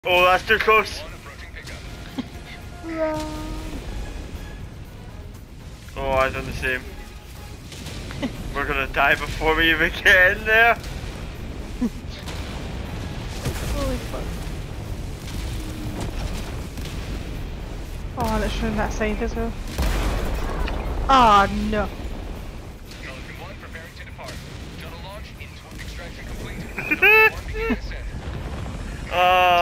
Oh, that's too close. Oh, I've done the same. We're gonna die before we even get in there. Holy fuck. Oh, let's run that side as well. Oh no.